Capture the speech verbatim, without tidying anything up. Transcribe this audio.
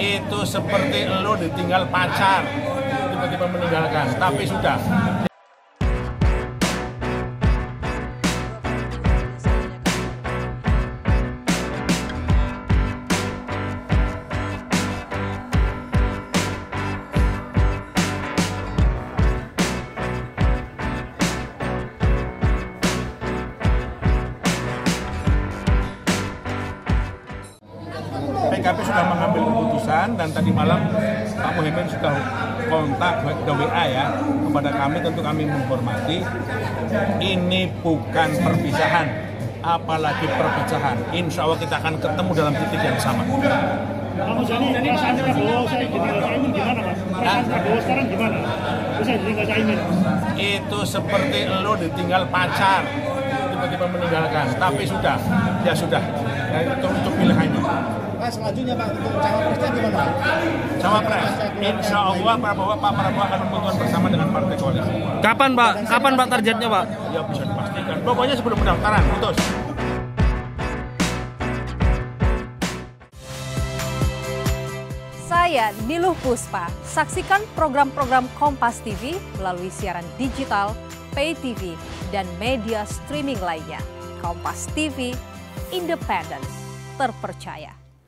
Itu seperti lo ditinggal pacar, tiba-tiba meninggalkan, tapi sudah. P K P sudah mengambil keputusan dan tadi malam Pak Muhaimin sudah kontak, sudah W A ya kepada kami, tentu kami menghormati. Ini bukan perpisahan, apalagi perpecahan. Insya Allah kita akan ketemu dalam titik yang sama. Pak Muzani, perasaan Prabowo saya jadi Cak Imin gimana Pak? Perasaan Prabowo sekarang gimana? Saya jadi Cak Imin. Itu seperti lo ditinggal pacar, tiba-tiba meninggalkan, tapi sudah, ya sudah, ya, itu untuk pilihannya. Pak, selanjutnya Pak, untuk cawapresnya gimana Pak? Cawapres, insya Allah Prabowo, Pak Prabowo akan memutuskan bersama dengan partai koalisi. Kapan Pak? Kapan Pak targetnya Pak? Ya bisa dipastikan, pokoknya sebelum pendaftaran, putus. Saya Niluh Puspa. Saksikan program-program Kompas T V melalui siaran digital, pay T V, dan media streaming lainnya. Kompas T V, independen, terpercaya.